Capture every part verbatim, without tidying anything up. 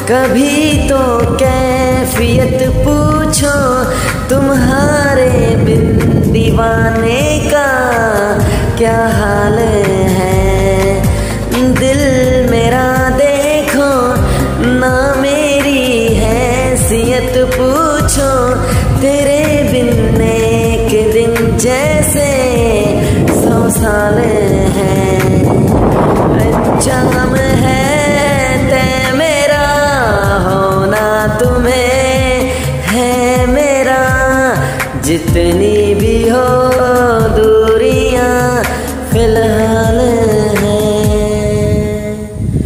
कभी तो कैफियत पूछो तुम्हारे बिन दीवाने का क्या हाल है। दिल मेरा देखो ना मेरी हैसियत पूछो, तेरे बिन एक दिन जैसे सौ साल है। अंजाम है तय मेरा होना तुम्हें है मेरा, जितनी भी हो दूरियां फिलहाल हैं।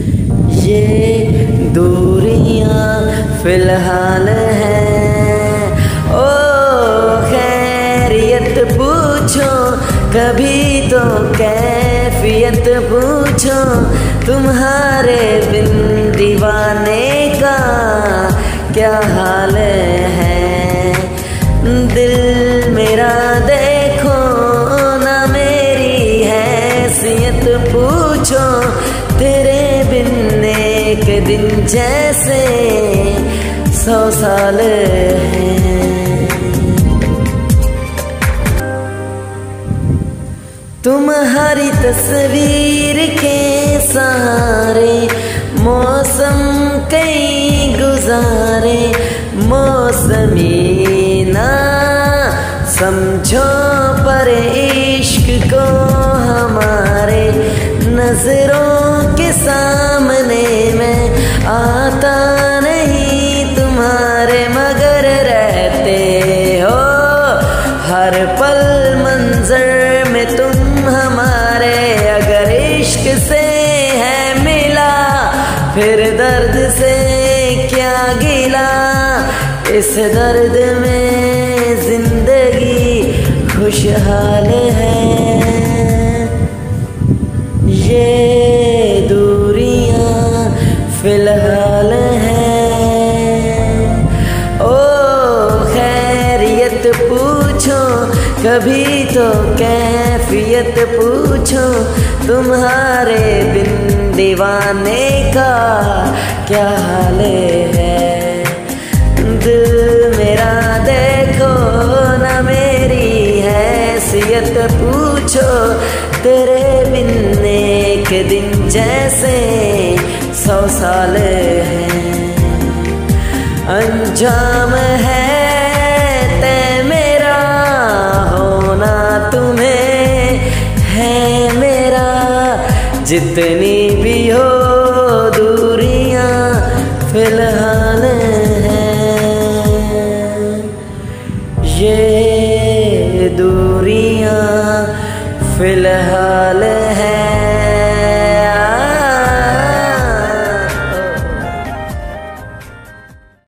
ये दूरियां फिलहाल हैं। ओ खैरियत पूछो कभी तो कैफियत पूछो तुम्हारे बिन दीवाने का क्या हाल है। दिल मेरा देखो ना मेरी हैसियत पूछो, तेरे बिन एक दिन जैसे सौ साल है। तुम्हारी तस्वीर के सहारे मौसम कई गुजारे, मौसमी ना समझो पर इश्क को हमारे, नजरों के सामने मैं आता नहीं तुम्हारे, मगर रहते हो हर पल मंजर में तुम हमारे। अगर इश्क से है मिला फिर दर्द से क्या गिला, इस दर्द में जिंदगी खुशहाल है। ये दूरियां फिलहाल हैं। ओ खैरियत पूछो कभी तो कैफियत पूछो तुम्हारे बिन दीवाने का क्या हाल है। दिल मेरा देखो ना मेरी हैसियत पूछो, तेरे बिन एक दिन जैसे सौ साल है। अंजाम है तय मेरा होना तुम्हें है मेरा, जितनी भी हो दूरियां फिलहाल हैं। ये दूरियां फिलहाल हैं।